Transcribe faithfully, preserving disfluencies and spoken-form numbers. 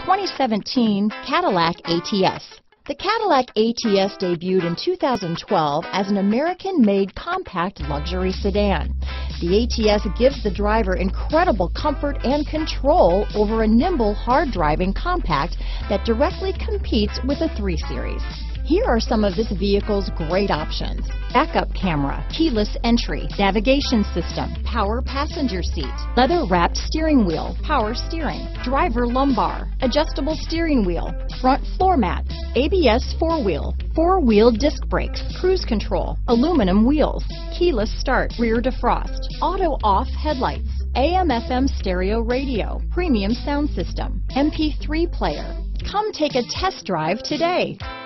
twenty seventeen Cadillac A T S. The Cadillac A T S debuted in two thousand twelve as an American-made compact luxury sedan. The A T S gives the driver incredible comfort and control over a nimble, hard-driving compact that directly competes with a three series. Here are some of this vehicle's great options: backup camera, keyless entry, navigation system, power passenger seat, leather-wrapped steering wheel, power steering, driver lumbar, adjustable steering wheel, front floor mats, A B S four-wheel, four-wheel disc brakes, cruise control, aluminum wheels, keyless start, rear defrost, auto-off headlights, A M F M stereo radio, premium sound system, M P three player. Come take a test drive today.